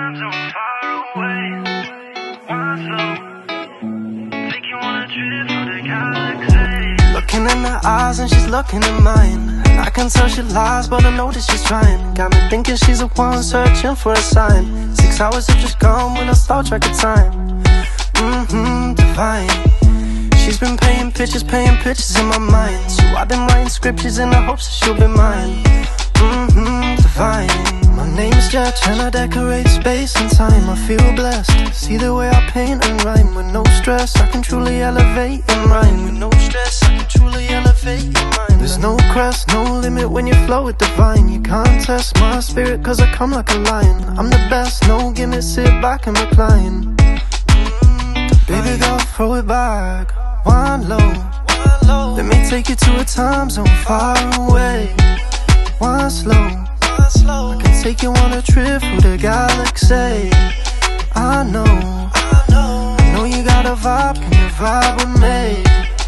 time zone far away. One slow, take you on a trip for the galaxy. Looking in her eyes and she's looking in mine. I can tell she lies, but I know that she's trying. Got me thinking she's the one searching for a sign. 6 hours have just gone when I start track of time. Divine. She's been painting pictures in my mind. So I've been writing scriptures in the hopes that she'll be mine. Divine. My name's Jetch and I decorate space and time. I feel blessed, see the way I paint and rhyme. With no stress, I can truly elevate in rhyme. With no stress, I can truly elevate in mind. There's no crest, no limit when you flow with divine. You can't test my spirit cause I come like a lion. I'm the best, no gimmicks, sit back and recline. Baby girl, throw it back, one low. Let me take you to a time zone far away. One slow, I can take you on a trip through the galaxy. I know you got a vibe, can you vibe with me?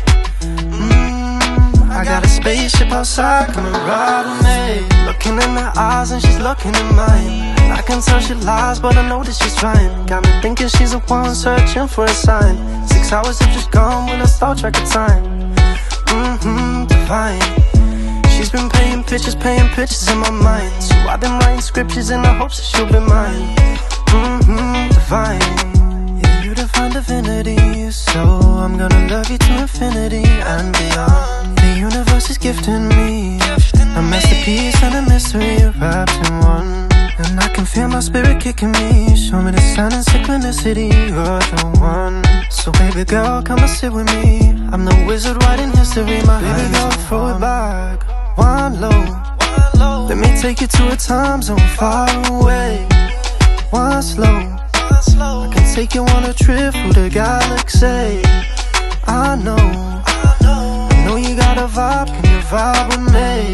I got a spaceship outside, come and ride with me. Looking in her eyes and she's looking in mine. I can tell she lies, but I know that she's trying. Got me thinking she's the one searching for a sign. 6 hours have just gone when I start track of time. Divine. She's been painting pictures in my mind. So I've been writing scriptures in the hopes that she'll be mine. Divine. Yeah, you define divinity, so I'm gonna love you to infinity and beyond. The universe is gifting me a masterpiece and a mystery wrapped in one. And I can feel my spirit kicking me. Show me the sign and synchronicity, you're the one. So baby girl, come and sit with me. I'm the wizard writing history, my baby girl, throw it back, one low. Let me take you to a time zone far away. One slow, I can take you on a trip through the galaxy. I know you got a vibe, can you vibe with me?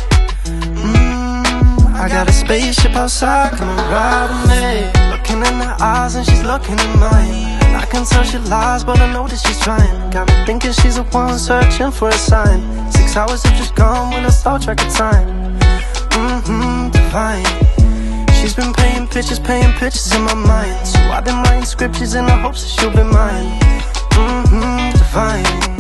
I got a spaceship outside, come and ride with me. Looking in her eyes and she's looking in mine. I can tell she lies, but I know that she's trying. Got me thinking she's the one searching for a sign. 6 hours have just gone when I start track of time. Divine. She's been painting pictures in my mind. So I've been writing scriptures in the hopes that she'll be mine. Divine.